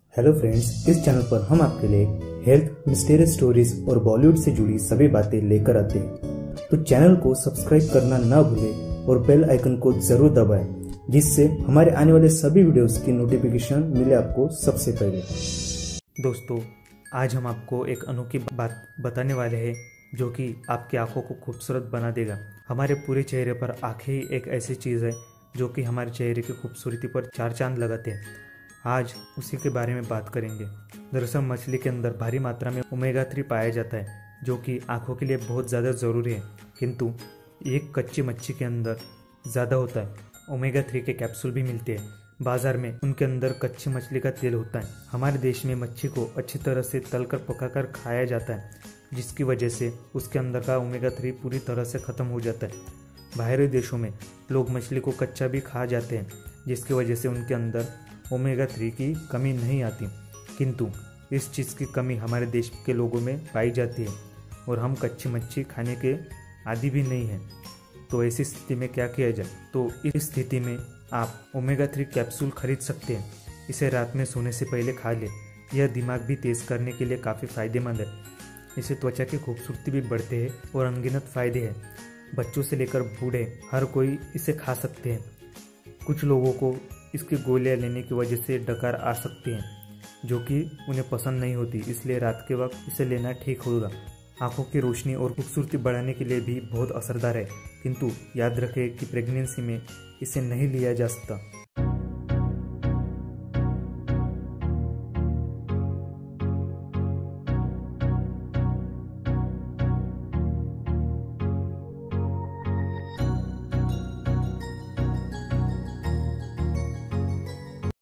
Hello friends, इस channel पर हम आपके लिए हेल्थ, मिस्टीरियस स्टोरीज और बॉलीवुड से जुड़ी सभी बातें लेकर आते हैं। तो चैनल को सब्सक्राइब करना ना भूलें और बेल आइकन को जरूर दबाएं, जिससे हमारे आने वाले सभी वीडियोस की नोटिफिकेशन मिले आपको सबसे पहले। दोस्तों, आज हम आपको एक अनोखी बात बताने वाले हैं जो कि आपकी आंखों को खूबसूरत बना देगा। हमारे पूरे चेहरे पर आंखें ही एक ऐसी चीज़ है जो कि हमारे चेहरे की खूबसूरती पर चार चांद लगाते हैं। आज उसी के बारे में बात करेंगे। दरअसल मछली के अंदर भारी मात्रा में ओमेगा 3 पाया जाता है, जो कि आंखों के लिए बहुत ज़्यादा ज़रूरी है, किंतु एक कच्ची मच्छी के अंदर ज़्यादा होता है। ओमेगा 3 के कैप्सूल भी मिलते हैं बाजार में, उनके अंदर कच्ची मछली का तेल होता है। हमारे देश में मच्छी को अच्छी तरह से तलकर पकाकर खाया जाता है, जिसकी वजह से उसके अंदर का ओमेगा 3 पूरी तरह से ख़त्म हो जाता है। बाहरी देशों में लोग मछली को कच्चा भी खा जाते हैं, जिसकी वजह से उनके अंदर ओमेगा 3 की कमी नहीं आती, किंतु इस चीज़ की कमी हमारे देश के लोगों में पाई जाती है और हम कच्ची मच्छी खाने के आदी भी नहीं हैं। तो ऐसी स्थिति में क्या किया जाए? तो इस स्थिति में आप ओमेगा 3 कैप्सूल खरीद सकते हैं। इसे रात में सोने से पहले खा लें। यह दिमाग भी तेज़ करने के लिए काफ़ी फ़ायदेमंद है। इससे त्वचा की खूबसूरती भी बढ़ते हैं और अनगिनत फ़ायदे हैं। बच्चों से लेकर बूढ़े हर कोई इसे खा सकते हैं। कुछ लोगों को इसकी गोलियां लेने की वजह से डकार आ सकती हैं, जो कि उन्हें पसंद नहीं होती, इसलिए रात के वक्त इसे लेना ठीक होगा। आंखों की रोशनी और खूबसूरती बढ़ाने के लिए भी बहुत असरदार है, किंतु याद रखें कि प्रेगनेंसी में इसे नहीं लिया जा सकता।